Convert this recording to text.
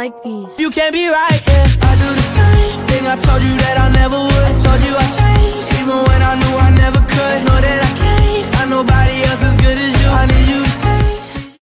like these. You can't be right, yeah. I do the same thing I told you that I never would. I told you I changed, even when I knew